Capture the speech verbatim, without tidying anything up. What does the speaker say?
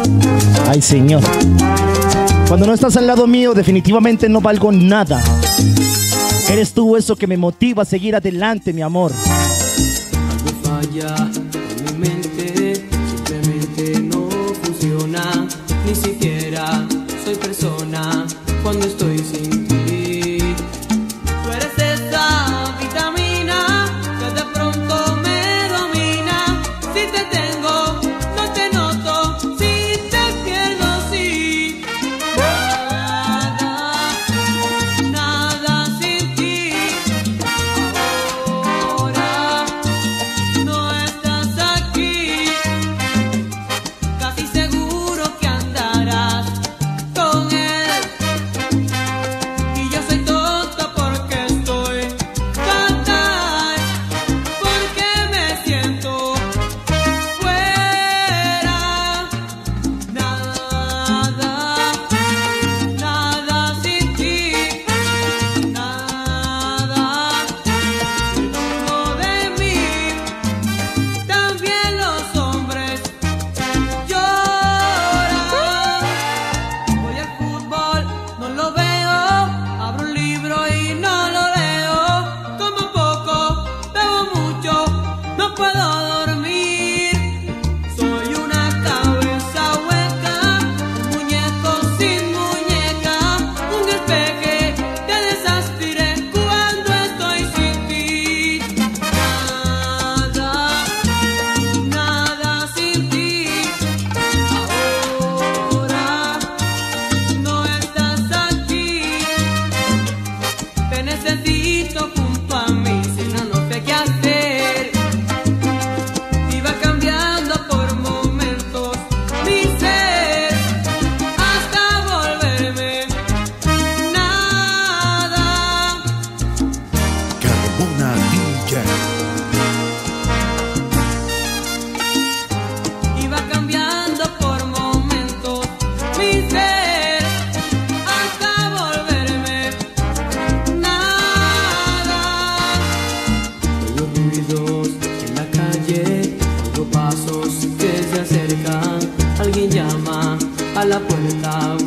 Ay, Señor. Cuando no estás al lado mío, definitivamente no valgo nada. Eres tú eso que me motiva a seguir adelante, mi amor. Algo falla en mi mente, simplemente no funciona. Ni siquiera soy persona cuando estoy sin ti. Tú eres esa vitamina que de pronto me domina. Si te tengo, no te noto. Si te pierdo, sí. Nada, nada sin ti. Ahora no estás aquí. Casi seguro que andarás con él. Y yo soy tonta porque estoy fatal, porque me siento fuera. Nada, nada sin ti. Nada seguro de mí. También los hombres lloran. Voy al fútbol, no lo veo. Abro un libro y no lo leo. Como poco, bebo mucho, no puedo dormir. Soy una cabeza hueca, un muñeco sin muñeca, un espeje de desastre cuando estoy sin ti. Nada, nada sin ti. Ahora no estás aquí. Te necesito junto a mí, si no, no sé qué hacer. Iba cambiando por momentos mi ser hasta volverme nada. Carmona D J. Iba cambiando por momentos mi ser hasta volverme nada. Oigo ruidos en la calle, oigo pasos que se acercan. Alguien llama a la puerta.